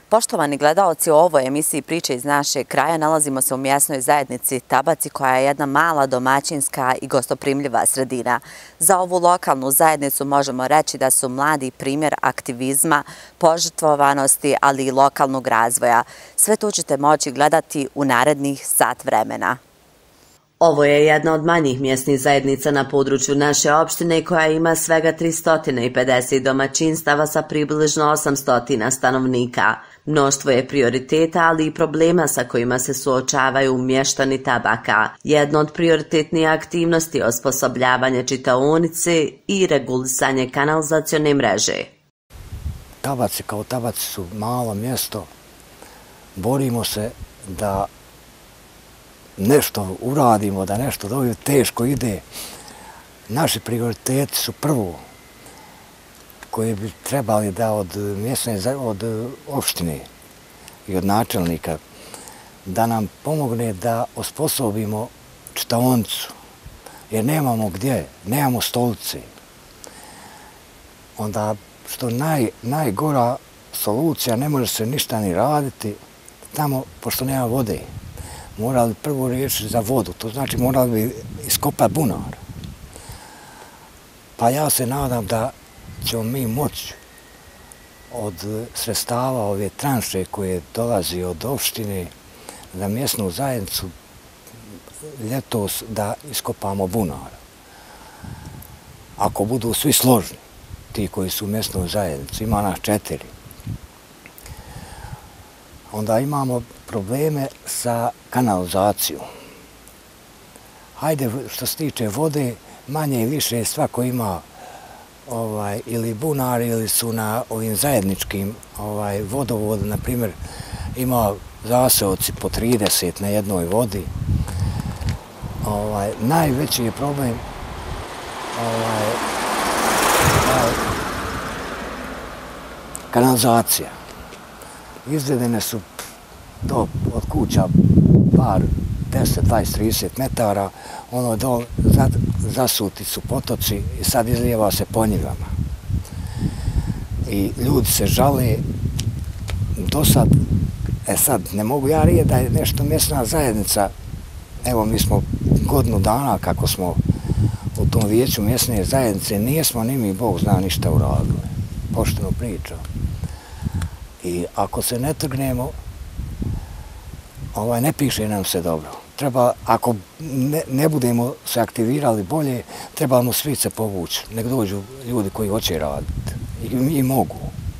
Poštovani gledaoci, u ovoj emisiji Priče iz našeg kraja nalazimo se u mjesnoj zajednici Tabaci, koja je jedna mala domaćinska i gostoprimljiva sredina. Za ovu lokalnu zajednicu možemo reći da su mladi primjer aktivizma, požrtvovanosti, ali i lokalnog razvoja. Sve to ćete moći gledati u narednih sat vremena. Ovo je jedna od manjih mjesnih zajednica na području naše opštine koja ima svega 350 domaćinstava sa približno 800 stanovnika. Mnoštvo je prioriteta, ali i problema sa kojima se suočavaju mještani Tabaka. Jedna od prioritetnije aktivnosti je osposobljavanje čitaonice i regulisanje kanalizacione mreže. Tabaci kao Tabaci su malo mjesto. Borimo se da nešto uradimo, da nešto dobro teško ide. Naši prioriteti su prvo koji bi trebali da od opštine i od načelnika da nam pomogne da osposobimo čitaonicu, jer nemamo gdje, nemamo stolice. Onda što najgora solucija, ne može se ništa ni raditi tamo pošto nema vode. Morali prvo riješiti za vodu, to znači morali bi iskopati bunar. Pa ja se nadam da ćemo mi moći od sredstava ove tranše koje dolazi od opštine za mjesnu zajednicu ljetos da iskopamo bunar. Ako budu svi složni, ti koji su u mjesnoj zajednici, ima nas 4, onda imamo probleme sa kanalizacijom. Hajde, što se tiče vode, manje i više svako ima ili bunar ili su na ovim zajedničkim vodovodu, na primjer, ima zaseoci po 30 na jednoj vodi. Najveći je problem kanalizacija. Izvedene su od kuća par 10, 20, 30 metara, zasuti su potoci i sad izlijeva se po njivama. I ljudi se žale do sad, sad ne mogu ja reći da je nešto mjesna zajednica, evo mi smo godinu dana kako smo u tom vijeću mjesne zajednice, nijesmo ni mi Bog zna ništa uradili, pošteno pričam. I ako se ne trgnemo, ne piše nam se dobro. Treba, ako ne budemo se aktivirali bolje, trebamo svi se povući. Nek dođu ljudi koji hoće raditi i mogu.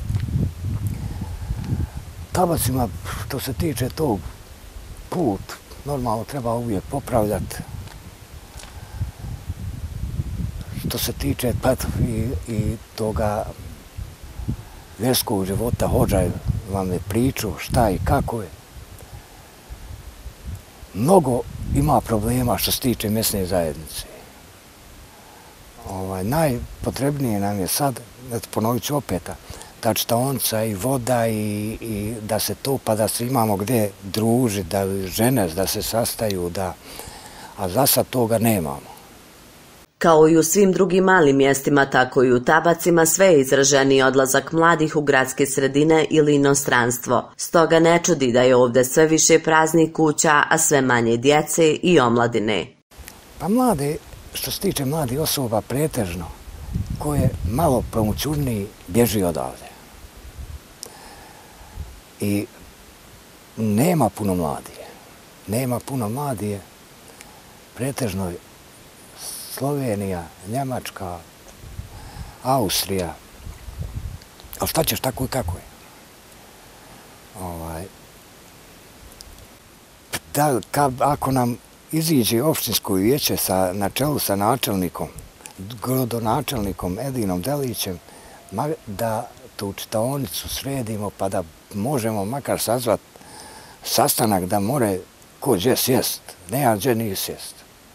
Tabacima, što se tiče tog put, normalno treba uvijek popravljati. Što se tiče i toga vjerskog života, hodža vam je priču šta i kako je. Mnogo ima problema što se tiče mjesne zajednice. Najpotrebnije nam je sad, ponovit ću opet, ta čitaonica i voda i da se topa, da se imamo gdje družiti, da žene da se sastaju, a za sad toga nemamo. Kao i u svim drugim malim mjestima, tako i u Tabacima sve je izraženiji odlazak mladih u gradske sredine ili inostranstvo. Stoga ne čudi da je ovdje sve više praznih kuća, a sve manje djece i omladine. Pa mlade, što se tiče mladih osoba, pretežno, ko je malo promućurniji, bježi odavde. I nema puno mladije. Nema puno mladije, pretežno Slovenija, Njemačka, Austrija. Ali šta ćeš, tako i kako je. Ako nam iziđe opštinsko vijeće na čelu sa načelnikom, gradonačelnikom Edinom Delićem, da tu čitaonicu sredimo pa da možemo makar sazvat sastanak da more ko gdje sjest, nema gdje nije sjest.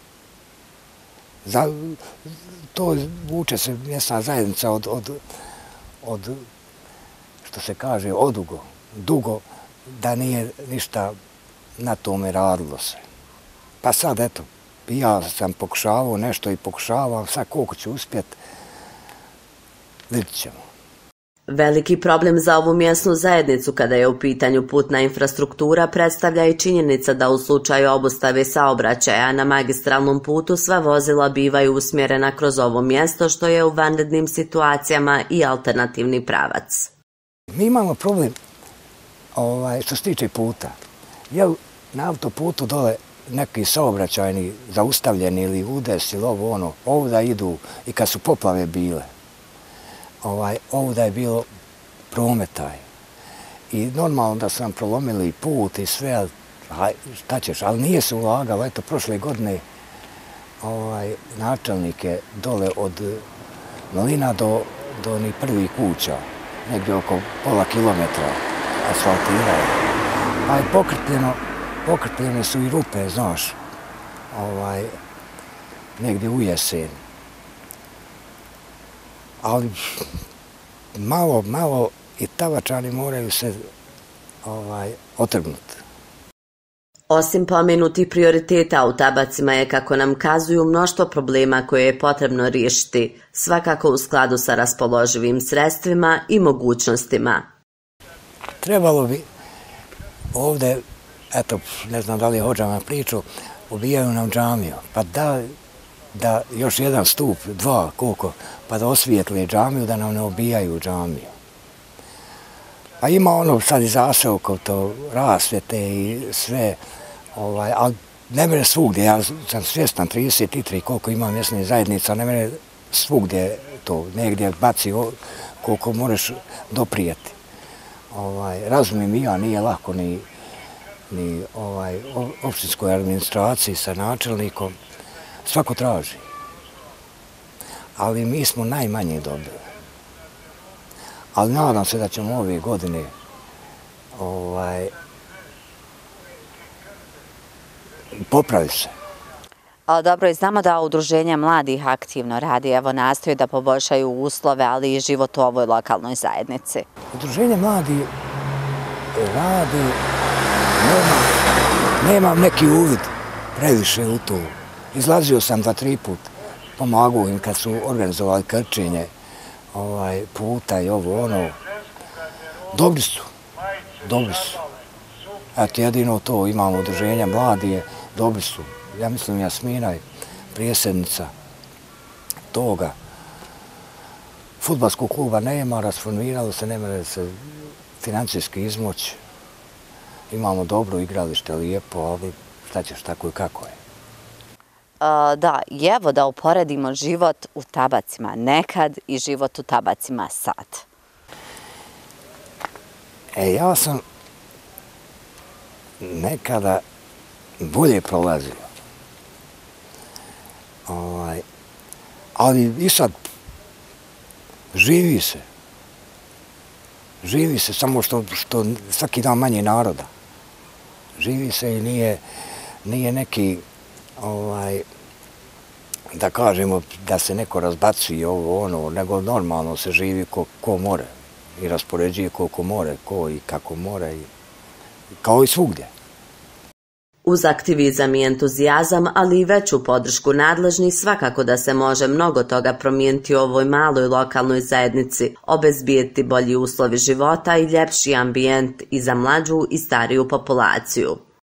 To vuče se mjesna zajednica od, što se kaže, dugo, da nije ništa na tome radilo se. Pa sad, eto, ja sam pokušavao nešto i pokušavam, sad koliko ću uspjeti, vidit ćemo. Veliki problem za ovu mjesnu zajednicu kada je u pitanju putna infrastruktura predstavlja i činjenica da u slučaju obustave saobraćaja na magistralnom putu sva vozila bivaju usmjerena kroz ovo mjesto, što je u vanrednim situacijama i alternativni pravac. Mi imamo problem što se tiče puta. Jer na autoputu dole neki saobraćajni zaustavljeni ili udes ili ovuda idu i kad su poplave bile. Ovuda je bilo prometaj. I normalno da su nam prolomili put i sve, šta ćeš, ali nije se ulagalo. Eto, prošle godine načelnik je dole od Mlina do ni prvih kuća, negdje oko pola kilometra asfaltirao. Pa je pokrpljene su i rupe, znaš, negdje u jesen. Ali malo i Tavačani moraju se otrgnuti. Osim pomenutih prioriteta u Tabacima je, kako nam kazuju, mnoštvo problema koje je potrebno riješiti, svakako u skladu sa raspoloživim sredstvima i mogućnostima. Trebalo bi ovdje, eto, ne znam da li je hođama priču, ubijaju nam džamiju, pa da još jedan stup, dva, koliko, pa da osvijetli džamiju, da nam ne ubijaju džamiju. Pa ima sad i zaseoka, to rasvjete i sve, ali ne mere svugdje, ja sam svjestan 33 koliko ima mjesnih zajednica, ne mere svugdje to, negdje baci koliko možeš doprijeti. Razumijem i ja, nije lako ni opštinskoj administraciji sa načelnikom, svako traži. Ali mi smo najmanje dobili. Ali nadam se da ćemo ove godine popraviti se. Dobro, i znamo da udruženja mladih aktivno radi, evo nastoji da poboljšaju uslove, ali i život u ovoj lokalnoj zajednici. Udruženje mladih radi, nemam neki uvid previše u to. Izlazio sam 2-3 put, pomagao im kad su organizovali krčenje puta i Dobri su. Eto, jedino to, imamo udruženja mladije, dobri su. Ja mislim Jasmina je prijesednica toga. Fudbalskog kluba nema, rasformiralo se, ne može se financijski izmoći. Imamo dobro igralište, lijepo, ali šta ćeš, tako i kako je. Da, i evo da uporedimo život u Tabacima nekad i život u Tabacima sad. Ja sam nekada bolje prolazio. Ali i sad živi se. Živi se, samo što svaki dan manje naroda. Živi se i nije neki, da kažemo, da se neko razbacuje nego normalno se živi ko more i raspoređuje koliko more, ko i kako more, kao i svugdje. Uz aktivizam i entuzijazam, ali i veću podršku nadležnih, svakako da se može mnogo toga promijeniti u ovoj maloj lokalnoj zajednici, obezbijeti bolji uslovi života i ljepši ambijent i za mlađu i stariju populaciju.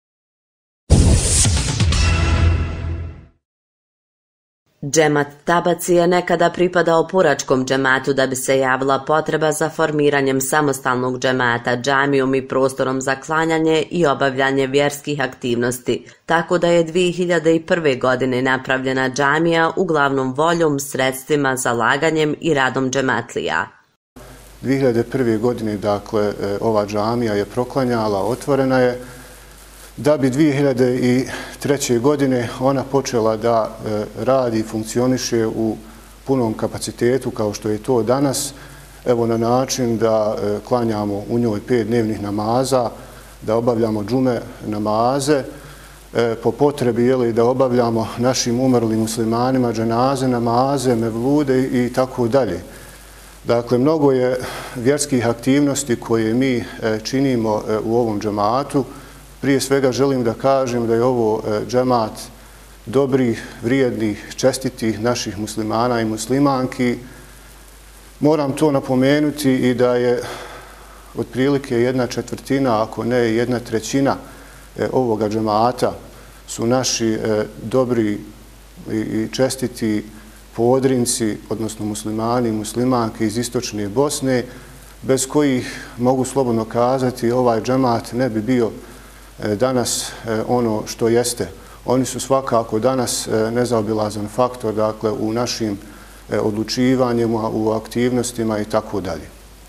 Džemat Tabaci je nekada pripadao Puračkom džematu, da bi se javila potreba za formiranjem samostalnog džemata, džamijom i prostorom za klanjanje i obavljanje vjerskih aktivnosti, tako da je 2001. godine napravljena džamija uglavnom voljom, sredstvima, zalaganjem i radom džematlija. 2001. godine, dakle, ova džamija je proklanjala, otvorena je, da bi 2003. godine ona počela da radi i funkcioniše u punom kapacitetu kao što je to danas, evo na način da klanjamo u njoj 5 dnevnih namaza, da obavljamo džume namaze, po potrebi da obavljamo našim umrlim muslimanima dženaze, namaze, mevlude i tako dalje. Dakle, mnogo je vjerskih aktivnosti koje mi činimo u ovom džematu. Prije svega želim da kažem da je ovo džemat dobrih, vrijednih, čestitih naših muslimana i muslimanki. Moram to napomenuti i da je otprilike 1/4, ako ne 1/3 ovoga džemata su naši dobri i čestiti Podrinci, odnosno muslimani i muslimanke iz istočne Bosne, bez kojih, mogu slobodno kazati, ovaj džemat ne bi bio danas ono što jeste. Oni su svakako danas nezaobilazan faktor, dakle, u našim odlučivanjima, u aktivnostima i tako dalje.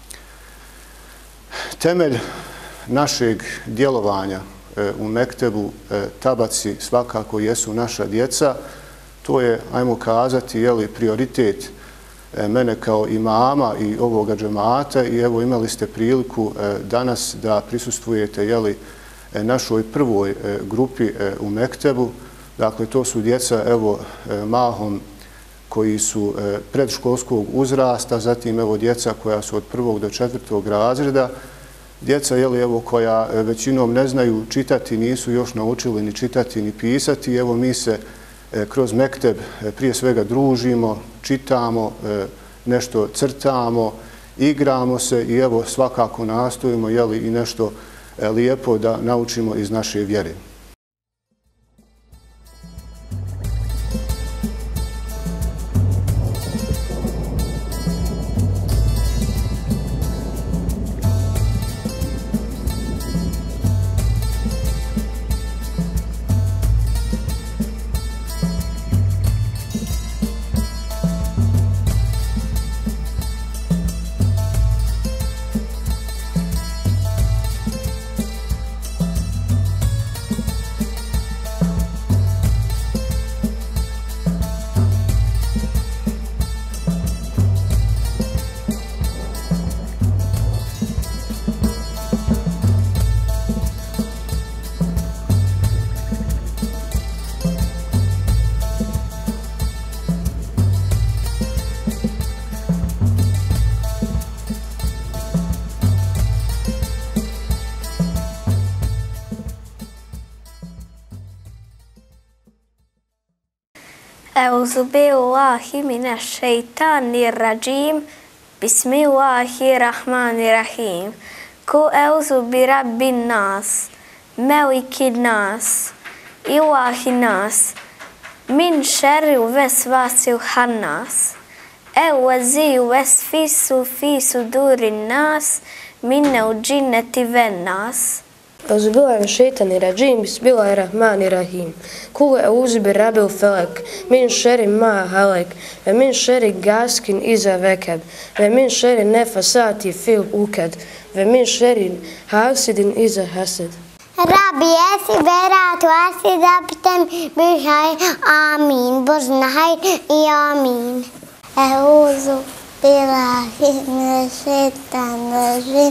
Temelj našeg djelovanja u Mektebu Tabaci svakako jesu naša djeca. To je, ajmo kazati, prioritet mene kao imama i ovoga džemata i evo imali ste priliku danas da prisustvujete našoj prvoj grupi u Mektebu. Dakle, to su djeca mahom koji su predškolskog uzrasta, zatim djeca koja su od 1. do 4. razreda, djeca koja većinom ne znaju čitati, nisu još naučili ni čitati ni pisati. Evo mi se kroz Mekteb prije svega družimo, čitamo, nešto crtamo, igramo se i evo svakako nastojimo i nešto lijepo da naučimo iz naše vjere. أعوذ بالله من الشيطان الرجيم بسم الله الرحمن الرحيم قل أعوذ برب الناس ملك الناس إله الناس من شر الوسواس الخناس الذي يوسوس في صدور الناس من الجنة والناس أعوذ بالله من الشيطان الرجيم بسم الله الرحمن الرحيم قل أعوذ برب الفلق من شر ما خلق ومن شر غاسق إذا وقب ومن شر النفاثات في العقد ومن شر حاسد إذا حسد Rabbi, jesi beratu, asi zapitem bihaj, amin. Bože, nahaj i amin. Euzu billahi min šeitan rajim,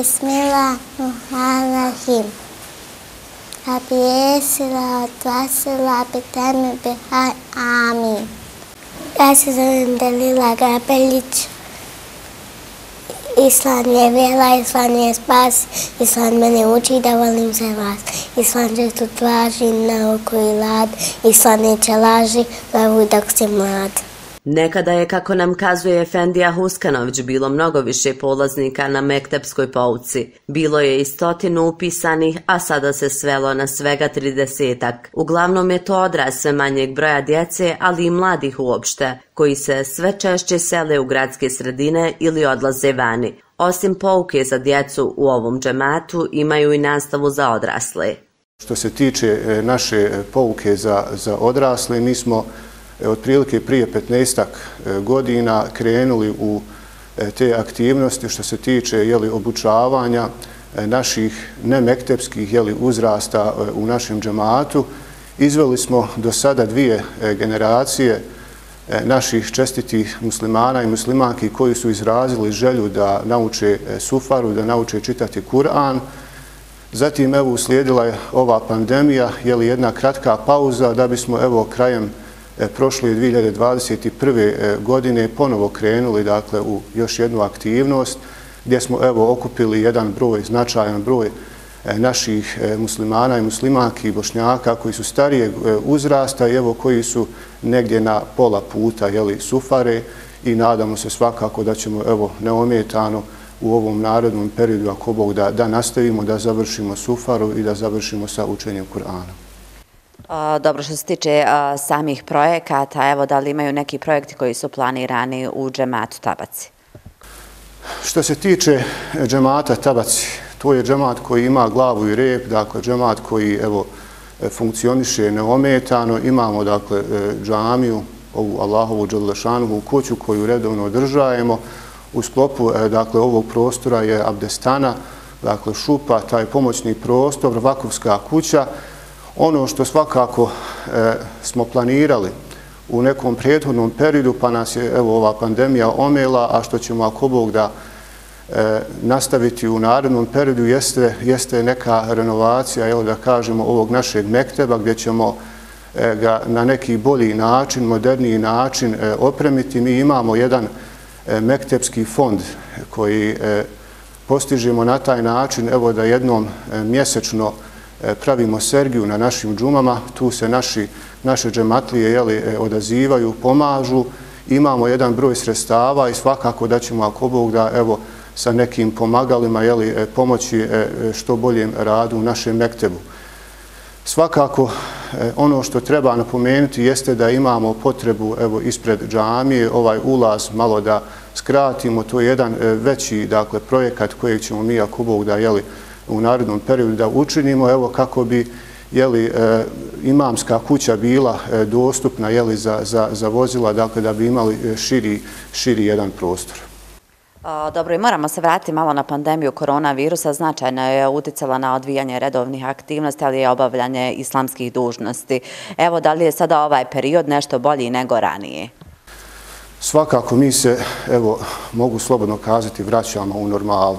bismillahirrahmanirrahim. Rabbi, jesi beratu, asi zapitem bihaj, amin. Ja se zovem Dalila Grabelić. Islam je vjera, Islam je spas, Islam mene uči da volim za vas. Islam često traži nauku i rad, Islam neće laži, glavu dok si mlad. Nekada je, kako nam kazuje Efendija Huskanović, bilo mnogo više polaznika na mektepskoj pouci. Bilo je i 100 upisanih, a sada se svelo na svega 30-ak. Uglavnom je to odraz sve manjeg broja djece, ali i mladih uopšte, koji se sve češće sele u gradske sredine ili odlaze vani. Osim pouke za djecu u ovom džematu, imaju i nastavu za odrasle. Što se tiče naše pouke za odrasle, mi smo otprilike prije 15 godina krenuli u te aktivnosti što se tiče obučavanja naših nemektepskih uzrasta u našem džematu. Izveli smo do sada 2 generacije naših čestitih muslimana i muslimanki koji su izrazili želju da nauče sufaru, da nauče čitati Kur'an. Zatim uslijedila je ova pandemija, jedna kratka pauza da bismo krajem prošle 2021. godine ponovo krenuli u još jednu aktivnost gdje smo okupili jedan značajan broj naših muslimana i muslimanki i bošnjaka koji su starijeg uzrasta i koji su negdje na pola puta sufare i nadamo se svakako da ćemo evo neometano u ovom narednom periodu, ako Bog da nastavimo, da završimo Sufaru i da završimo sa učenjem Kur'ana. Dobro, što se tiče samih projekata, evo da li imaju neki projekti koji su planirani u džematu Tabaci? Što se tiče džemata Tabaci, to je džemat koji ima glavu i rep, dakle džemat koji evo funkcioniše neometano. Imamo dakle džamiju, ovu Allahovu dželešanovu kuću koju redovno održajemo. U sklopu dakle ovog prostora je abdestana, dakle šupa, taj pomoćni prostor, vakufska kuća. Ono što svakako smo planirali u nekom prethodnom periodu, pa nas je evo ova pandemija omela, a što ćemo ako Bog da nastaviti u narednom periodu jeste neka renovacija, evo da kažemo, ovog našeg mekteba gdje ćemo ga na neki bolji način, moderniji način opremiti. Mi imamo jedan mektepski fond koji postižemo na taj način, evo da jednom mjesečno pravimo sergiju na našim džumama, tu se naše džematlije odazivaju, pomažu, imamo jedan broj sredstava i svakako da ćemo ako Bog da evo sa nekim pomagalima pomoći što boljem radu u našem mektebu. Svakako ono što treba napomenuti jeste da imamo potrebu evo ispred džamije ovaj ulaz malo da skratimo, to je jedan veći dakle projekat kojeg ćemo mi ako Bog da u narednom periodu da učinimo, evo kako bi imamska kuća bila dostupna za vozila, dakle da bi imali širi jedan prostor. Dobro, i moramo se vratiti malo na pandemiju koronavirusa. Značajno je uticala na odvijanje redovnih aktivnosti, ali i obavljanje islamskih dužnosti. Evo, da li je sada ovaj period nešto bolji nego ranije? Svakako mi se, evo, mogu slobodno kazati, vraćamo u normalu.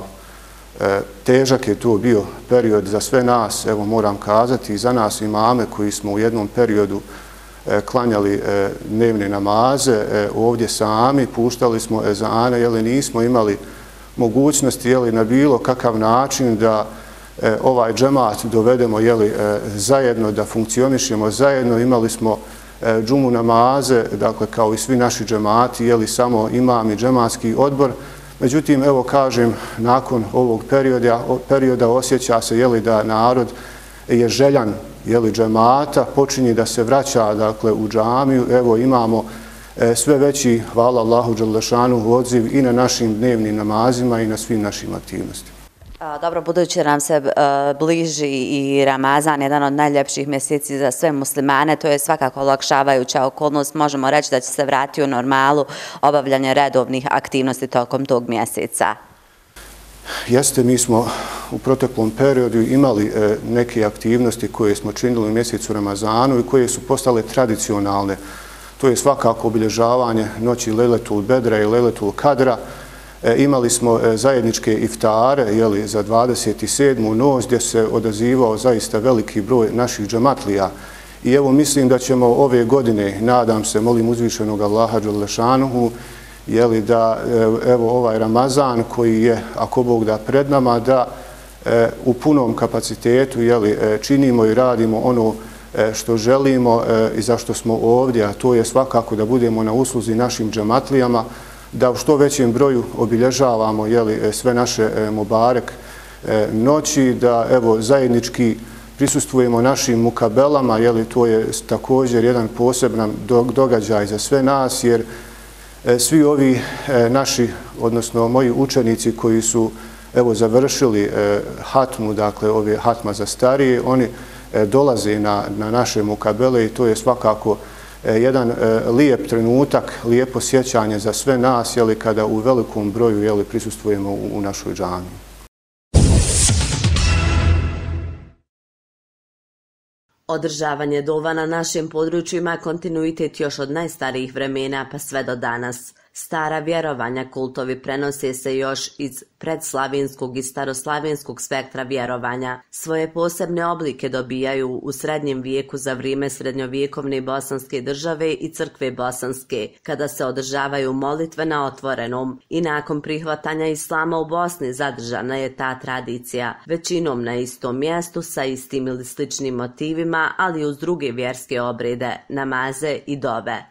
Težak je to bio period za sve nas, evo moram kazati, i za nas imame koji smo u jednom periodu klanjali dnevne namaze, ovdje sami, puštali smo ezane, nismo imali mogućnosti na bilo kakav način da ovaj džemat dovedemo zajedno, da funkcionišemo zajedno. Imali smo džumu namaze, dakle kao i svi naši džemati, samo imam i džematski odbor. Međutim, evo kažem, nakon ovog perioda osjeća se da narod je željan džemata, počinje da se vraća dakle u džamiju. Evo imamo sve veći, hvala Allahu dželešanu, odziv i na našim dnevnim namazima i na svim našim aktivnostima. Dobro, budući nam se bliži i Ramazan, jedan od najljepših mjeseci za sve muslimane, to je svakako olakšavajuća okolnost. Možemo reći da će se vratiti u normalu obavljanje redovnih aktivnosti tokom tog mjeseca. Jeste, mi smo u proteklom periodu imali neke aktivnosti koje smo činili u mjesecu Ramazanu i koje su postale tradicionalne. To je svakako obilježavanje noći Lejletul Bedra i Lejletul Kadra. Imali smo zajedničke iftare za 27. noć gdje se odazivao zaista veliki broj naših džematlija. I evo mislim da ćemo ove godine, nadam se, molim uzvišenog Allaha dželešanuhu, da evo ovaj Ramazan koji je, ako Bog da, pred nama, da u punom kapacitetu činimo i radimo ono što želimo i zašto smo ovdje, a to je svakako da budemo na usluzi našim džematlijama, da u što većem broju obilježavamo sve naše mubarek noći, da evo zajednički prisustvujemo našim mukabelama, to je također jedan poseban događaj za sve nas, jer svi ovi naši, odnosno moji učenici koji su evo završili hatmu, dakle ove hatma za starije, oni dolaze na naše mukabele i to je svakako jedan lijep trenutak, lijepo sjećanje za sve nas, kada u velikom broju prisustvujemo u našoj džamiji. Održavanje dova na našem području ima kontinuitet još od najstarijih vremena pa sve do danas. Stara vjerovanja kultovi prenose se još iz predslavinskog i staroslavinskog spektra vjerovanja. Svoje posebne oblike dobijaju u srednjem vijeku za vrijeme srednjovjekovne bosanske države i crkve bosanske, kada se održavaju molitve na otvorenom, i nakon prihvatanja islama u Bosni zadržana je ta tradicija, većinom na istom mjestu sa istim ili sličnim motivima, ali uz druge vjerske obrede, namaze i dove.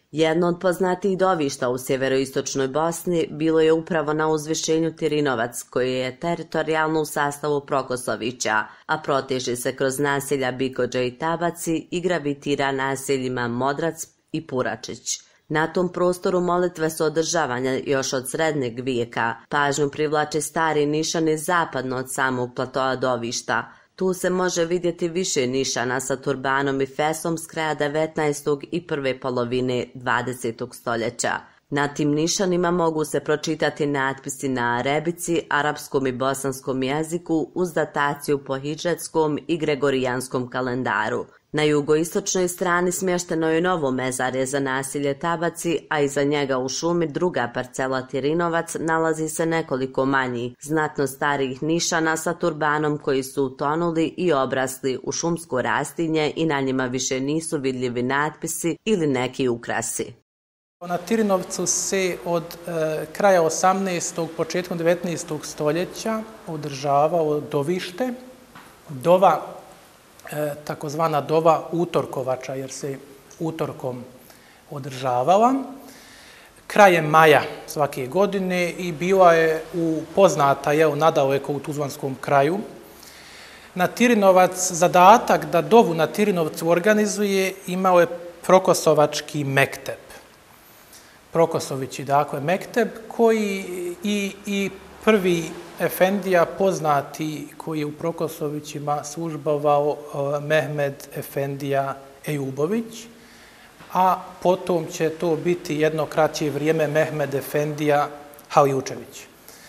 Jedno od poznatijih dovišta u sjeveroistočnoj Bosni bilo je upravo na uzvišenju Tirinovac, koji je teritorijalno u sastavu Prokosovića, a proteže se kroz naselja Bikođa i Tabaci i gravitira naseljima Modrac i Puračić. Na tom prostoru molitve su održavanja još od srednjeg vijeka. Pažnju privlače stari nišani zapadno od samog platoa dovišta. Tu se može vidjeti više nišana sa turbanom i fesom s kraja 19. i prve polovine 20. stoljeća. Na tim nišanima mogu se pročitati natpisi na arebici, arapskom i bosanskom jeziku uz dataciju po hidžetskom i gregorijanskom kalendaru. Na jugoistočnoj strani smješteno je novo mezarje za naselje Tabaci, a iza njega u šumi druga parcela Tirinovac nalazi se nekoliko manjih, znatno starijih nišana sa turbanom koji su utonuli i obrasli u šumsko rastinje i na njima više nisu vidljivi natpisi ili neki ukrasi. Na Tirinovcu se od kraja 18. početkom 19. stoljeća održavao dovište, dova, takozvana dova utorkovača, jer se utorkom održavala, krajem maja svake godine i bila je poznata nadaleko u Tuzlanskom kraju. Na Tirinovac zadatak da dovu na Tirinovcu organizuje imao je Prokosovački mekteb. Prokosovići, dakle, mekteb, koji i prvi efendija poznati koji je u Prokosovićima službovao Mehmed Efendija Ejubović, a potom će to biti jedno kraće vrijeme Mehmed Efendija Halijučević.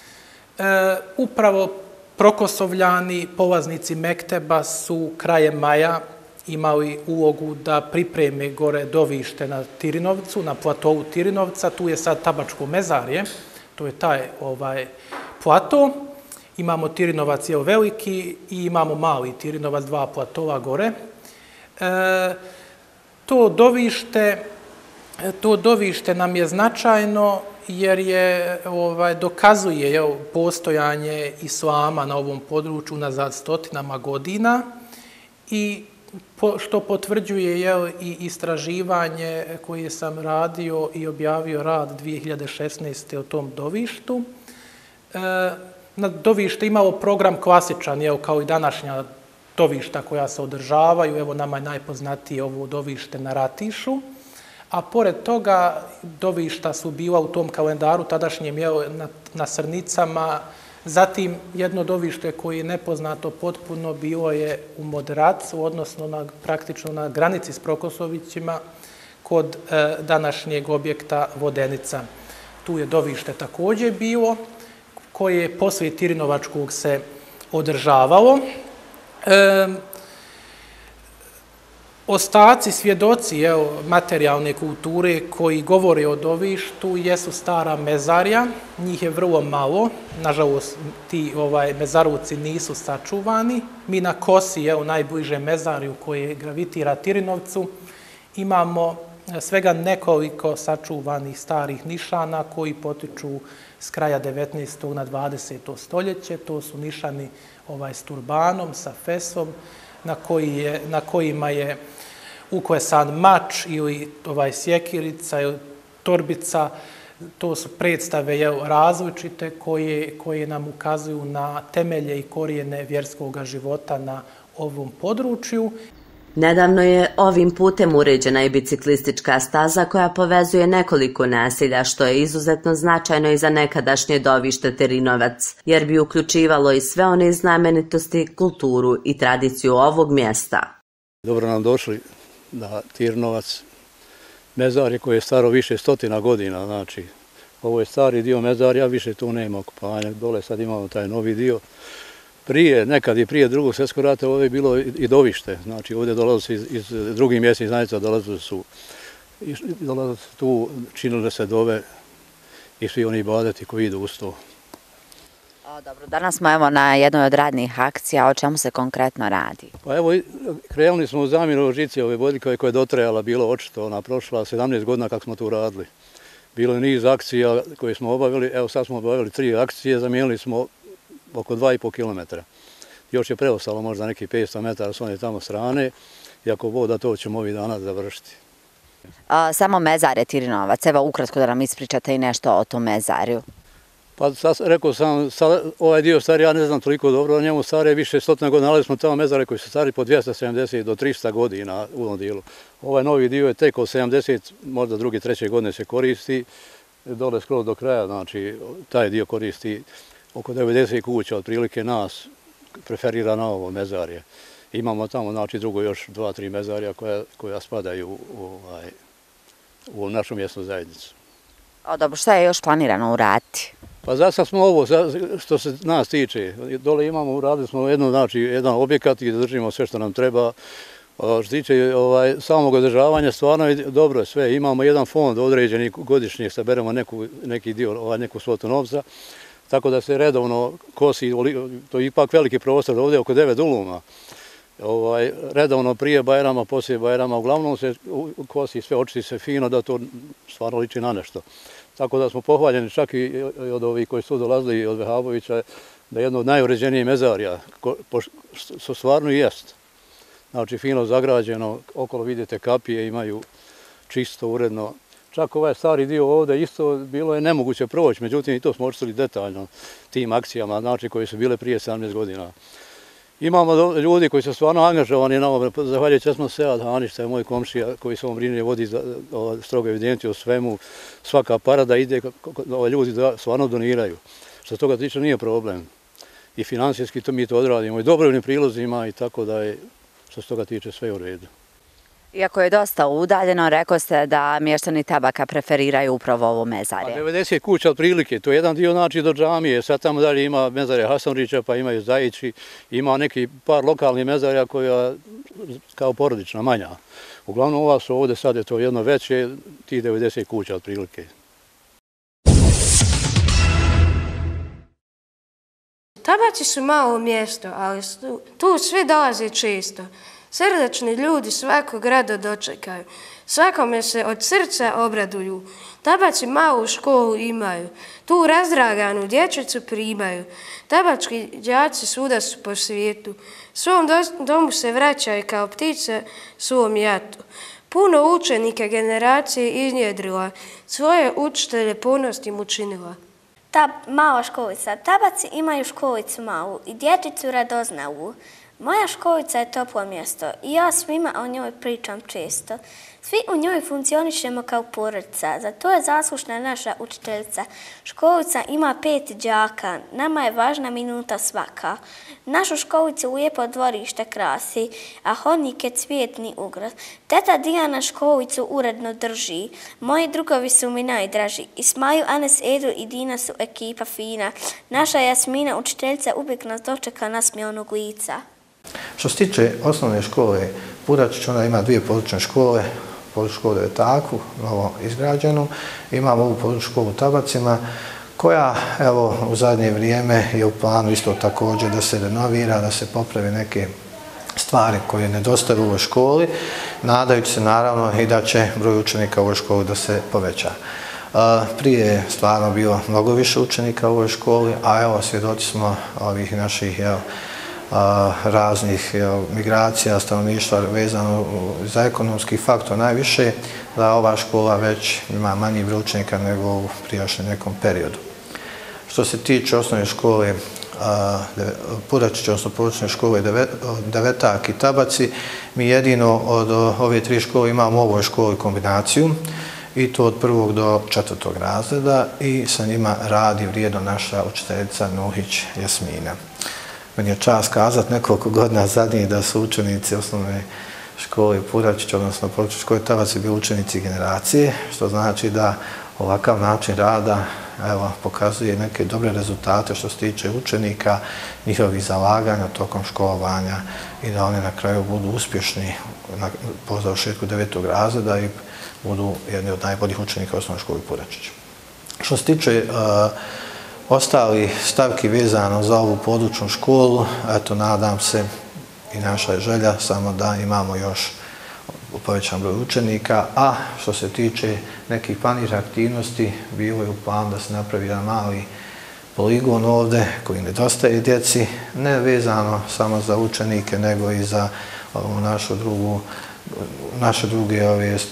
Upravo Prokosovljani, polaznici mekteba, su krajem maja imali ulogu da pripreme gore dovište na Tirinovcu, na platovu Tirinovca. Tu je sad Tabačko mezarje, to je taj plato. Imamo Tirinovac veliki i imamo mali Tirinovac, dva platova gore. To dovište nam je značajno jer dokazuje postojanje islama na ovom području unazad stotinama godina i što potvrđuje i istraživanje koje sam radio i objavio rad 2016. o tom dovištu. Na dovište imalo program klasičan, kao i današnja dovišta koja se održavaju. Evo, nama je najpoznatije ovo dovište na Ratišu. A pored toga, dovišta su bila u tom kalendaru tadašnjem na Srnicama. Zatim, jedno dovište koje je nepoznato potpuno bilo je u Moderacu, odnosno praktično na granici s Prokosovićima, kod današnjeg objekta Vodenica. Tu je dovište također bilo, koje je poslije Tirinovačkog se održavalo. Ostaci, svjedoci materijalne kulture koji govore o dovištu jesu stara mezarja, njih je vrlo malo, nažalost ti mezarovci nisu sačuvani. Mi na Kosi, najbliže mezarju koje gravitira Tirinovcu, imamo svega nekoliko sačuvanih starih nišana koji potiču s kraja 19. na 20. stoljeće. To su nišani s turbanom, sa fesom, na kojima je uklesan mač ili sjekirica ili torbica. To su predstave različite koje nam ukazuju na temelje i korijene vjerskog života na ovom području. Nedavno je ovim putem uređena i biciklistička staza koja povezuje nekoliko naselja, što je izuzetno značajno i za nekadašnje dovište Tirinovac, jer bi uključivalo i sve one znamenitosti, kulturu i tradiciju ovog mjesta. Dobro nam došli na Tirinovac, mezarje koje je staro više stotina godina, znači ovo je stari dio mezarja, više tu nema okupanja, dole sad imamo taj novi dio. Nekad i prije Drugog svjetskog rata ovdje je bilo i dovište, znači ovdje dolaze se iz drugih mjesnih zajednica, dolaze su tu, činile se dove i svi oni ibadeti koji idu uz to. Dobro, danas smo na jednoj od radnih akcija, o čemu se konkretno radi? Pa evo, krenuli smo u zamjenu žice ove bodljikave koja je dotrajala, bilo očito, ona prošla 17 godina kako smo tu radili. Bilo je niz akcija koje smo obavili, evo sad smo obavili 3 akcije, zamijenili smo oko 2,5 km. Još je preostalo možda neki 500 metara s one tamo strane i ako Bog da, to ćemo ovih dana završiti. Samo mezarje Tirinovac, evo ukratko da nam ispričate i nešto o tom mezarju. Pa rekao sam, ovaj dio stari, ja ne znam toliko dobro, o njemu stari je više stotina godina, nalazili smo tamo mezare koji su stari po 270 do 300 godina u ovom dijelu. Ovaj novi dio je tek od 70, možda druge, treće godine se koristi, dole skroz do kraja, znači taj dio koristi oko 90 kuća, otprilike nas preferira na ovo mezarje. Imamo tamo, znači, drugo još 2-3 mezarja koja spadaju u našu mjesnu zajednicu. Dobro, šta je još planirano uraditi? Pa za sad smo ovo, što se nas tiče, dole imamo, uradili smo jedan objekat gdje držimo sve što nam treba. Što se tiče samog održavanja, stvarno je dobro sve. Imamo jedan fond određeni godišnje, saberemo neki dio, neku svotu novca, tako da se redovno kosi, to je ipak veliki prostor, ovdje oko 9 duluma. Redovno prije Bajrama, poslije Bajrama, uglavnom se kosi sve, očisti se fino da to stvarno liči na nešto. Tako da smo pohvaljeni čak i od ovih koji su dolazili od Vehabovića da je jedno od najuređenijih mezarja, što stvarno i jest. Znači fino zagrađeno, okolo vidite kapije, imaju čisto, uredno. Čak ovaj stari dio ovdje isto bilo je nemoguće proći, međutim i to smo očistili detaljno tim akcijama, znači koji su bile prije 17 godina. Imamo ljudi koji su stvarno angažovani na ovome, zahvaljujući smo Sead Hanić, to je moj komšija koji se ovom brinje vodi strogo evidenciju o svemu, svaka parada ide, ljudi stvarno doniraju. Što toga tiče nije problem. I financijski mi to odradimo i dobrovnim prilozima i tako da je, što se toga tiče, sve u redu. Iako je dosta udaljeno, rekao ste da mještani Tabaka preferiraju upravo ovo mezarje. 90 kuća otprilike, to je jedan dio znači do džamije, sad tamo dalje ima mezarje Hasanrića, pa imaju Zajići, ima neki par lokalnih mezarja koja kao porodična, manja. Uglavnom ova su ovdje, sad je to jedno veće, tih 90 kuća otprilike. Tabaci su malo mjesto, ali tu svi dolaze često. Srdačni ljudi svakog rado dočekaju. Svakome se od srca obraduju. Tabaci malu školu imaju. Tu razdraganu dječicu primaju. Tabački đaci svuda su po svijetu. Svom domu se vraćaju kao ptice svom jatu. Puno učenika generacije iznjedrila. Svoje učitelje ponosnim učinila. Ta mala školica. Tabaci imaju školicu malu i dječicu radoznalu. Moja školica je toplo mjesto i ja svima o njoj pričam često. Svi u njoj funkcionišemo kao porodica, za to je zaslušna naša učiteljica. Školica ima 5 đaka, nama je važna minuta svaka. Našu školicu lijepo dvorište krasi, a hodnik je cvjetni ugras. Teta Dijana školicu uredno drži, moji drugovi su mi najdraži. Ismaju, Anes, Edu i Dina su ekipa fina. Naša Jasmina učiteljica uvijek nas dočeka nasmijanog lica. Što se tiče osnovne škole Puračić, ona ima 2 područne škole, područnu školu Devetaku, novo izgrađenu, imamo ovu područnu školu u Tabacima, koja evo u zadnje vrijeme je u planu isto također da se renovira, da se popravi neke stvari koje nedostaju u ovoj školi, nadajući se naravno i da će broj učenika u ovoj školi da se poveća. Prije je stvarno bilo mnogo više učenika u ovoj školi, a evo svjedoci smo ovih naših raznih migracija stanovništva vezano za ekonomski faktor najviše, da ova škola već ima manji broj učenika nego u prijašnjem nekom periodu. Što se tiče osnovne škole Puračić, odnosno područne škole Devetak i Tabaci, mi jedino od ove 3 škole imamo u ovoj školi kombinaciju i to od 1. do 4. razreda i sa njima radi vrijedno naša učiteljica Nuhić Jasmina. Meni je čast kazati nekoliko godina zadnjih da su učenici osnovne škole Puračić, odnosno područne škole Tabaci, bili učenici generacije, što znači da ovakav način rada pokazuje neke dobre rezultate što se tiče učenika, njihovih zalaganja tokom školovanja i da oni na kraju budu uspješni po završetku 9. razreda i budu jedni od najboljih učenika osnovne škole Puračić. Što se tiče ostali stavki vezano za ovu područnu školu, eto, nadam se i naša je želja samo da imamo još povećan broj učenika, a što se tiče nekih planiranih aktivnosti, bilo je u planu da se napravi jedan mali poligon ovdje koji nedostaje djeci, ne vezano samo za učenike, nego i za ovu našu drugu naše druge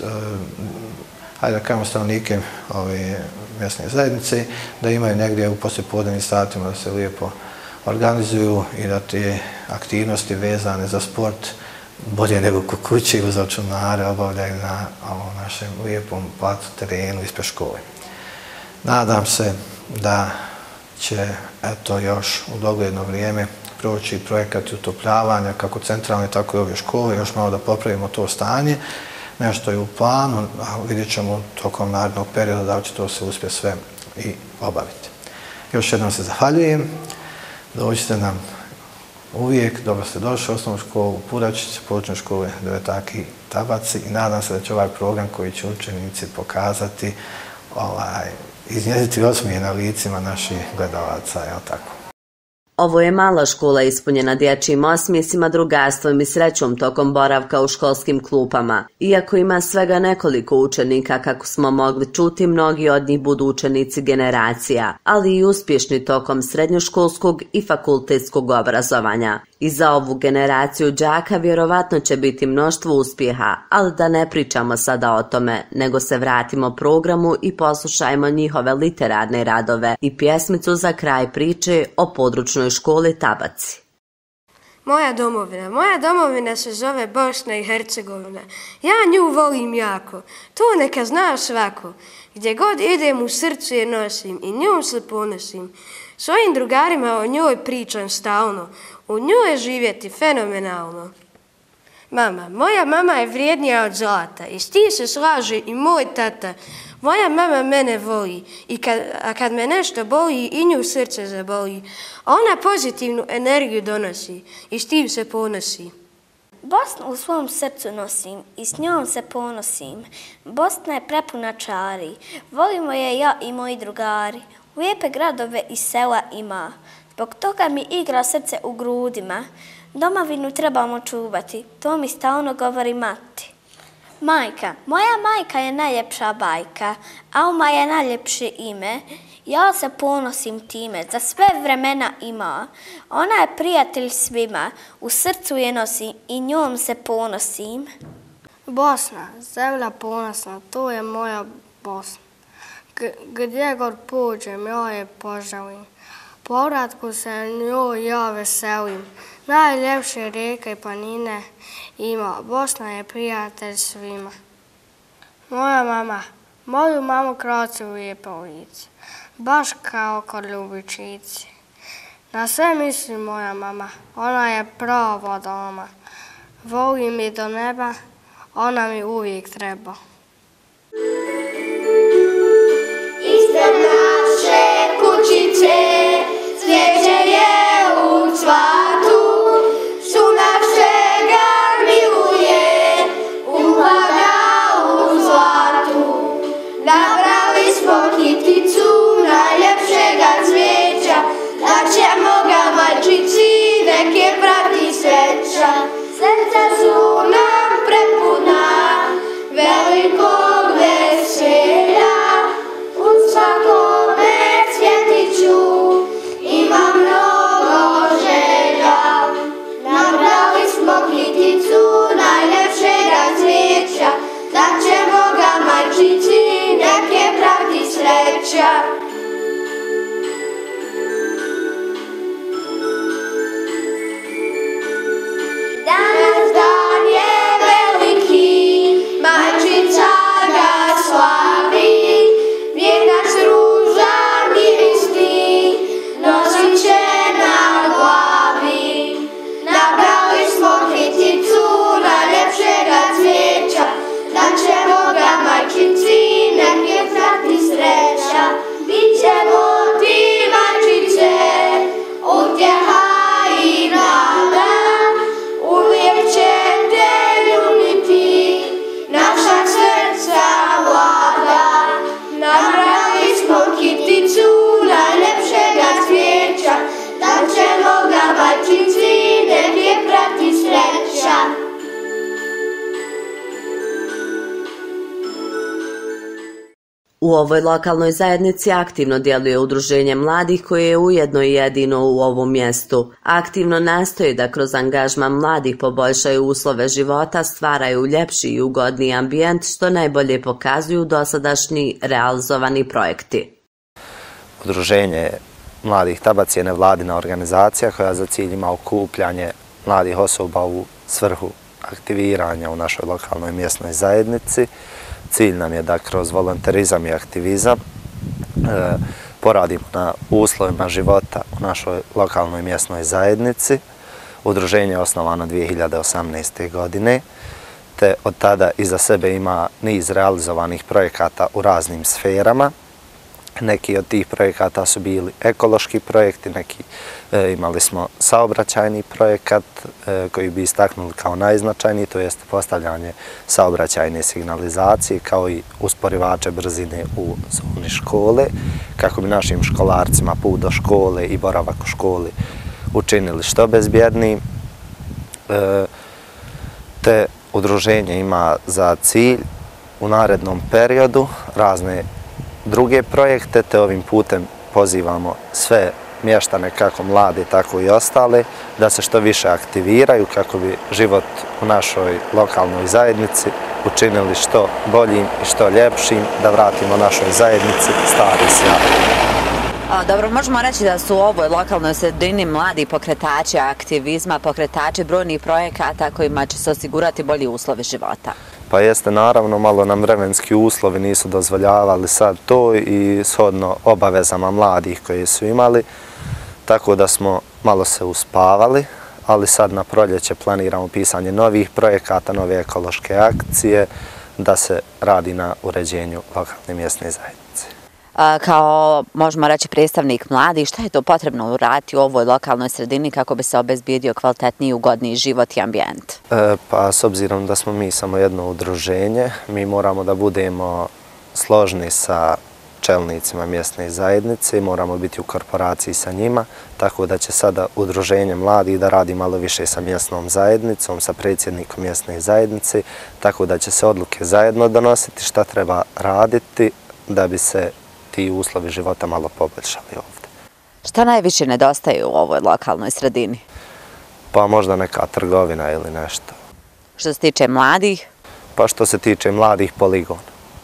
hajde da kažemo stanovnike mjesne zajednice, da imaju negdje u poslijepodnevnim satima da se lijepo organizuju i da te aktivnosti vezane za sport bolje nego kod kuće uz računare obavljaju na našem lijepom placu terenu ispred škole. Nadam se da će još u dogledno vrijeme proći projekat utopljavanja kako centralne tako i ove škole, još malo da popravimo to stanje. Nešto je u planu, a vidjet ćemo tokom narednog perioda da li će to se uspjeti sve i obaviti. Još jednom se zahvaljujem. Dođite nam uvijek, dobro ste došli u osnovnu školu Puračić, područne škole Devetaki Tabaci i nadam se da će ovaj program koji će učenici pokazati iznjedriti osmijeh na licima naših gledalaca, je li tako? Ovo je mala škola ispunjena dječjim osmijesima, drugarstvom i srećom tokom boravka u školskim klupama. Iako ima svega nekoliko učenika, kako smo mogli čuti, mnogi od njih budu učenici generacija, ali i uspješni tokom srednjoškolskog i fakultetskog obrazovanja. I za ovu generaciju đaka vjerovatno će biti mnoštvo uspjeha, ali da ne pričamo sada o tome, nego se vratimo programu i poslušajmo njihove literarne radove i pjesmicu za kraj priče o područnoj školi Tabaci. Moja domovina se zove Bosna i Hercegovina. Ja nju volim jako, to neka zna svako. Gdje god idem u srcu je nosim i njom se ponosim. Svojim drugarima o njoj pričam stalno, u njoj je živjeti fenomenalno. Moja mama je vrijednija od zlata i s tim se slaže i moj tata. Moja mama mene voli, a kad me nešto boli i nju srce zaboli, ona pozitivnu energiju donosi i s tim se ponosi. Bosnu u svom srcu nosim i s njom se ponosim. Bosna je prepuna čari, volimo je ja i moji drugari. Lijepe gradove i sela ima, zbog toga mi igra srce u grudima. Domovinu trebamo čuvati, to mi stalno govori mati. Moja majka je najljepša bajka, Alma je najljepše ime. Ja se ponosim time, za sve vremena ima. Ona je prijatelj svima, u srcu je nosim i njom se ponosim. Bosna, zemlja ponosna, to je moja Bosna. Gdje god pođem, ja je poželim. Povratku se njoj ja veselim. Najljepše rijeke i planine ima. Bosna je prijatelj svima. Moju mamu kraci u lijepe lice, baš kao kod ljubičici. Na sve misli moja mama, ona je prava dama. Voli mi do neba, ona mi uvijek treba. Ispred naše kućice cvijeće je u cvatu, šunar čega miluje, uvaga u zlatu. Nabrali smo kiticu najljepšega cvijeća, da ćemo ga majčici neke prati sreća. Srca su nam prepuna velikog veselja, u svakome cvjetiću ima mnogo želja. Nabrali smo kiticu najljepšega cvijeća, da ćemo ga majčici neke prati sreća. Danas dan je U ovoj lokalnoj zajednici aktivno djeluje udruženje mladih koje je ujedno i jedino u ovom mjestu. Aktivno nastoji da kroz angažman mladih poboljšaju uslove života, stvaraju ljepši i ugodniji ambijent, što najbolje pokazuju dosadašnji realizovani projekti. Udruženje mladih Tabac je nevladina organizacija koja za cilj ima okupljanje mladih osoba u svrhu aktiviranja u našoj lokalnoj mjesnoj zajednici. Cilj nam je da kroz volonterizam i aktivizam poradimo na uslovima života u našoj lokalnoj mjesnoj zajednici. Udruženje je osnovano 2018. godine, te od tada iza sebe ima niz realizovanih projekata u raznim sferama. Neki od tih projekata su bili ekološki projekti, neki imali smo saobraćajni projekat koji bi istaknuli kao najznačajniji, to jest postavljanje saobraćajne signalizacije kao i usporivače brzine u zoni škole, kako bi našim školarcima put do škole i boravak u školi učinili što bezbjednijim. Te udruženje ima za cilj u narednom periodu razne druge projekte, te ovim putem pozivamo sve mještane, kako mlade, tako i ostale, da se što više aktiviraju kako bi život u našoj lokalnoj zajednici učinili što boljim i što ljepšim, da vratimo našoj zajednici stari sjaj. Dobro, možemo reći da su u ovoj lokalnoj sredini mladi pokretači aktivizma, pokretači brojnih projekata kojima će se osigurati bolji uslovi života. Pa jeste, naravno, malo nam vremenski uslovi nisu dozvoljavali sad to i shodno obavezama mladih koje su imali, tako da smo malo se uspavali, ali sad na proljeće planiramo pisanje novih projekata, nove ekološke akcije, da se radi na uređenju lokalne mjesne zajednice. Kao, možemo reći, predstavnik mladih, šta je to potrebno uraditi u ovoj lokalnoj sredini kako bi se obezbijedio kvalitetniji i ugodniji život i ambijent? Pa s obzirom da smo mi samo jedno udruženje, mi moramo da budemo složni sa čelnicima mjesne zajednice, moramo biti u korporaciji sa njima, tako da će sada udruženje mladih da radi malo više sa mjesnom zajednicom, sa predsjednikom mjesne zajednice, tako da će se odluke zajedno donositi šta treba raditi da bi se ti uslovi života malo poboljšali ovdje. Šta najviše nedostaje u ovoj lokalnoj sredini? Pa možda neka trgovina ili nešto. Što se tiče mladih? Pa što se tiče mladih, poligon.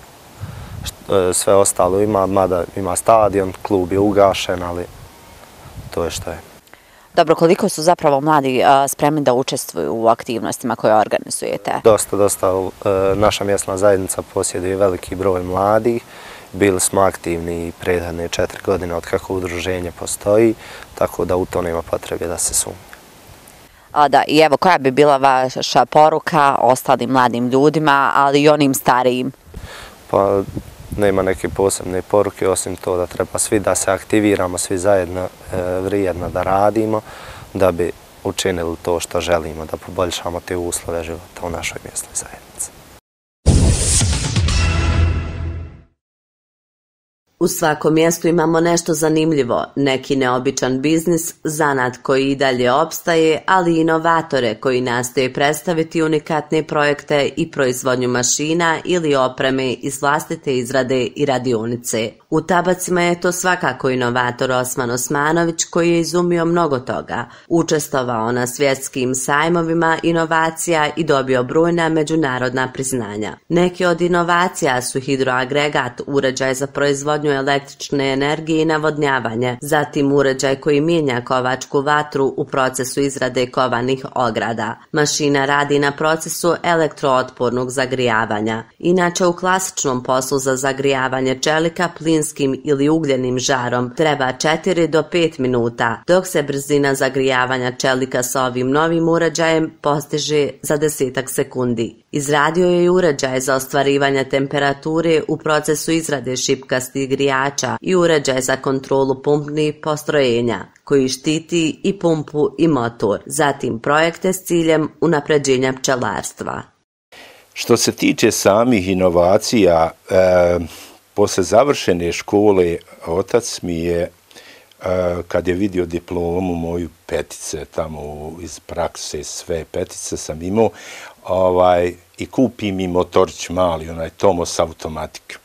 Sve ostalo ima, mada ima stadion, klub je ugašen, ali to je što je. Dobro, koliko su zapravo mladi spremni da učestvuju u aktivnostima koje organizujete? Dosta. Naša mjesna zajednica posjeduje veliki broj mladih. Bili smo aktivni prethodne 4 godine od kako udruženje postoji, tako da u to nema potrebe da se sumnja. Da, i evo, koja bi bila vaša poruka ostalim mladim ljudima, ali i onim starijim? Pa nema neke posebne poruke, osim to da treba svi da se aktiviramo, svi zajedno vrijedno da radimo, da bi učinili to što želimo, da poboljšamo te uslove života u našoj mjesnoj zajednici. U svakom mjestu imamo nešto zanimljivo, neki neobičan biznis, zanat koji i dalje opstaje, ali i inovatore koji nastoje predstaviti unikatne projekte i proizvodnju mašina ili opreme iz vlastite izrade i radionice. U Tabacima je to svakako inovator Osman Osmanović koji je izumio mnogo toga. Učestvovao na svjetskim sajmovima inovacija i dobio brojna međunarodna priznanja. Neke od inovacija su hidroagregat, uređaj za proizvodnju električne energije i navodnjavanje, zatim uređaj koji mijenja kovačku vatru u procesu izrade kovanih ograda. Mašina radi na procesu elektrootpornog zagrijavanja. Inače, u klasičnom poslu za zagrijavanje čelika plinskim ili ugljenim žarom treba 4 do 5 minuta, dok se brzina zagrijavanja čelika sa ovim novim uređajem postiže za 10 sekundi. Izradio je i uređaj za ostvarivanje temperature u procesu izrade šipkastih grijača i uređaj za kontrolu pumpnih postrojenja, koji štiti i pumpu i motor, zatim projekte s ciljem unapređenja pčelarstva. Što se tiče samih inovacija, posle završene škole, otac mi je, kad je vidio diplomu moju, petice tamo iz prakse, sve petice sam imao, i kupi mi motorić mali, onaj Tomos automatik.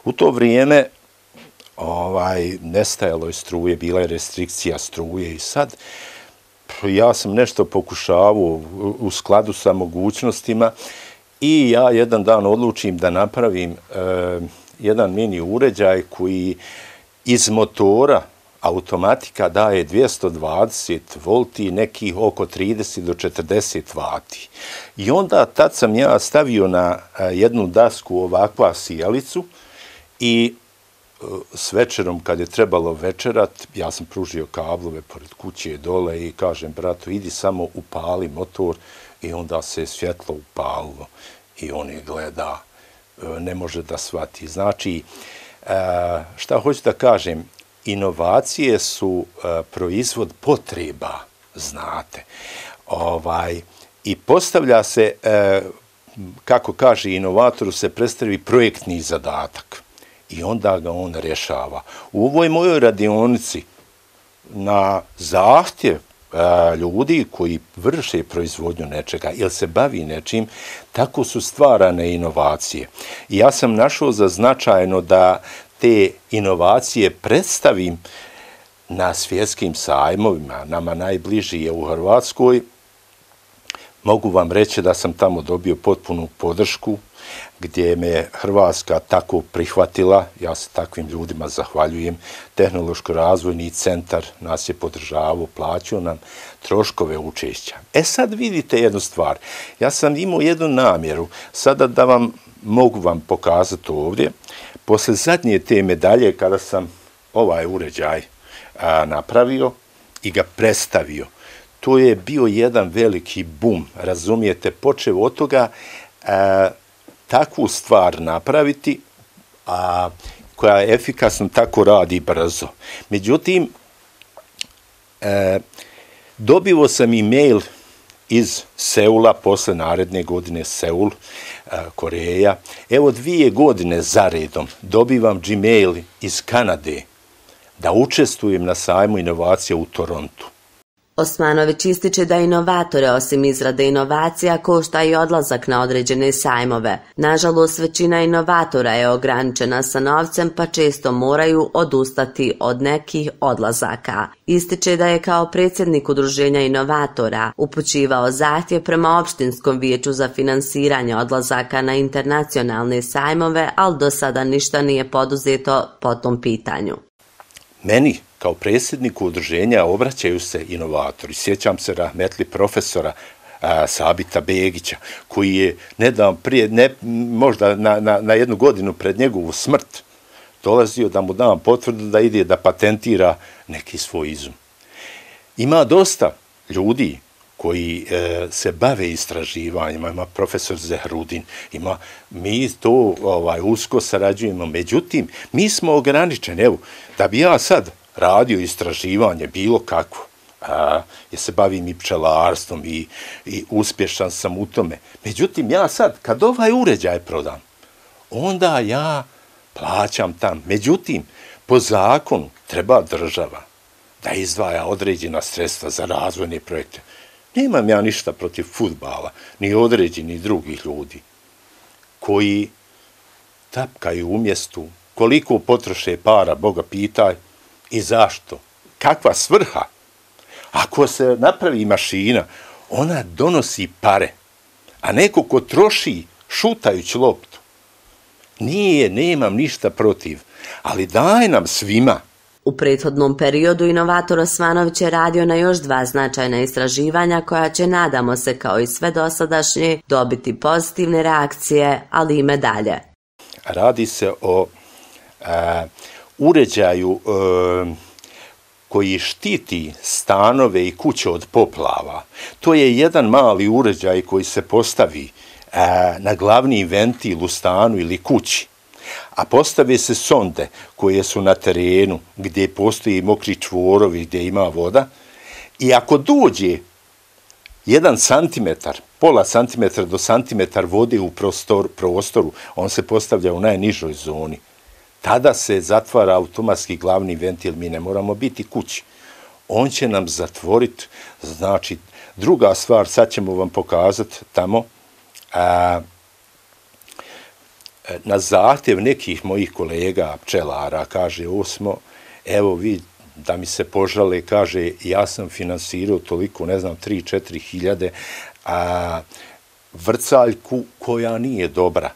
U to vrijeme nestajalo je struje, bila je restrikcija struje i sad ja sam nešto pokušavao u skladu sa mogućnostima i ja jedan dan odlučim da napravim jedan mini uređaj koji iz motora automatika daje 220 volti, nekih oko 30 do 40 vati. I onda tad sam ja stavio na jednu dasku ovakva sijalicu i s večerom kad je trebalo večerat, ja sam pružio kablove pored kuće dole i kažem bratu idi samo upali motor i onda se svjetlo upalilo i on je gleda, ne može da shvati. Znači, šta hoću da kažem, inovacije su proizvod potreba, znate. I postavlja se, kako kaže inovatoru, se predstavi projektni zadatak i onda ga on rješava. U ovoj mojoj radionici na zahtjev ljudi koji vrše proizvodnju nečega ili se bavi nečim, tako su stvarane inovacije. I ja sam našao za značajno da te inovacije predstavim na svjetskim sajmovima. Nama najbliži je u Hrvatskoj. Mogu vam reći da sam tamo dobio potpunu podršku, gdje me Hrvatska tako prihvatila. Ja se takvim ljudima zahvaljujem. Tehnološko-razvojni centar nas je podržavao, plaćao nam troškove učešća. Sad vidite jednu stvar. Ja sam imao jednu namjeru. Sada da vam mogu vam pokazati ovdje. Posle zadnje te medalje, kada sam ovaj uređaj napravio i ga predstavio, to je bio jedan veliki bum, razumijete, počeo od toga takvu stvar napraviti, koja je efikasno tako radi brzo. Međutim, dobio sam e-mail iz Seula, posle naredne godine Seul, Koreja. Evo 2 godine zaredom dobivam Gmail iz Kanade da učestvujem na sajmu inovacija u Torontu. Osmanović ističe da inovatore osim izrade inovacija košta i odlazak na određene sajmove. Nažalost, većina inovatora je ograničena sa novcem pa često moraju odustati od nekih odlazaka. Ističe da je kao predsjednik Udruženja inovatora upućivao zahtjev prema Opštinskom vijeću za finansiranje odlazaka na internacionalne sajmove, ali do sada ništa nije poduzeto po tom pitanju. Meni, kao predsjedniku udruženja, obraćaju se inovatori. Sjećam se rahmetli profesora Sabita Begića, koji je nedavno prije, možda na 1 godinu pred njegovu smrt, dolazio da mu dam potvrdu da ide da patentira neki svoj izum. Ima dosta ljudi koji se bave istraživanjima, ima profesor Zehrudin, mi to usko sarađujemo, međutim, mi smo ograničeni. Evo, da bi ja sad radio istraživanje bilo kakvo, jer se bavim i pčelarstvom i uspješan sam u tome. Međutim, ja sad, kad ovaj uređaj prodam, onda ja plaćam tam. Međutim, po zakonu treba država da izdvaja određena sredstva za razvojne projekte. Nemam ja ništa protiv fudbala, ni određenih drugih ljudi koji tapkaju u mjestu, koliko potroše para, Boga pitaj, i zašto? Kakva svrha? Ako se napravi mašina, ona donosi pare, a neko ko troši šutajući loptu, nemam ništa protiv, ali daj nam svima. U prethodnom periodu inovator Osmanović je radio na još 2 značajna istraživanja koja će, nadamo se, kao i sve dosadašnje, dobiti pozitivne reakcije, ali i medalje. Radi se o uređaju koji štiti stanove i kuće od poplava. To je jedan mali uređaj koji se postavi na glavni ventil u stanu ili kući, a postave se sonde koje su na terenu gdje postoji mokri čvorovi, gdje ima voda, i ako dođe 1 santimetar, pola santimetra do santimetar vode u prostoru, on se postavlja u najnižoj zoni. Tada se zatvara automatski glavni ventil, mi ne moramo biti kući. On će nam zatvoriti, znači, druga stvar, sad ćemo vam pokazati tamo, na zahtjev nekih mojih kolega pčelara, kaže Osmo, evo vi da mi se požale, kaže ja sam finansirao toliko, ne znam, 3-4 hiljade, vrcaljku koja nije dobra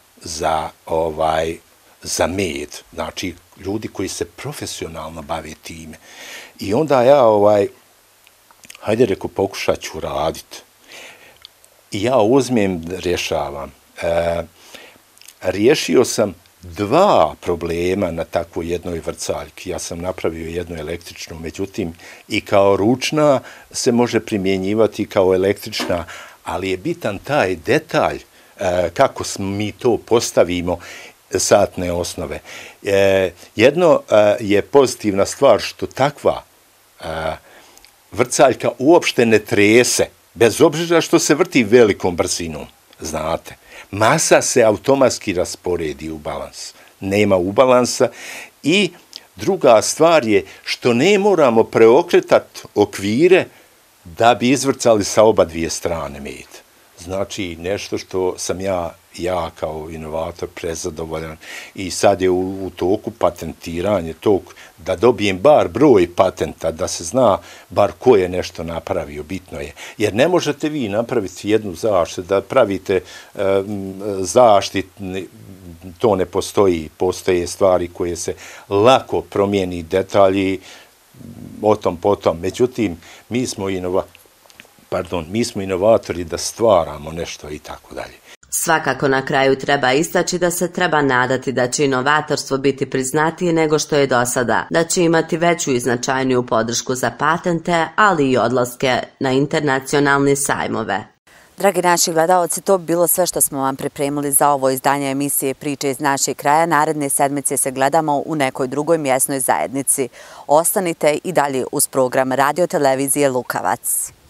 za med, znači ljudi koji se profesionalno bave time. I onda ja, hajde reko, pokušat ću raditi. I ja uzmem, rješavam. Riješio sam 2 problema na takvoj jednoj vrcaljki. Ja sam napravio jednu električnu, međutim i kao ručna se može primjenjivati kao električna, ali je bitan taj detalj kako mi to postavimo satne osnove. Jedno je pozitivna stvar što takva vrcaljka uopšte ne trese, bez obzira što se vrti velikom brzinom, znate. Masa se automatski rasporedi u balans. Nema ubalansa i druga stvar je što ne moramo preokretati okvire da bi izvrcali sa oba dvije strane med. Znači, nešto što sam ja kao inovator prezadovoljan i sad je u toku patentiranje tog, da dobijem bar broj patenta, da se zna bar ko je nešto napravio, bitno je. Jer ne možete vi napraviti jednu zaštitu, da pravite zaštit, to ne postoji, postoje stvari koje se lako promijeni, detalji, o tom potom. Međutim, mi smo inovatori da stvaramo nešto i tako dalje. Svakako na kraju treba istaći da se treba nadati da će inovatorstvo biti priznatije nego što je do sada, da će imati veću i značajniju podršku za patente, ali i odlaske na internacionalne sajmove. Dragi naši gledalci, to bi bilo sve što smo vam pripremili za ovo izdanje emisije Priče iz našeg kraja. Naredne sedmice se gledamo u nekoj drugoj mjesnoj zajednici. Ostanite i dalje uz program Radio Televizije Lukavac.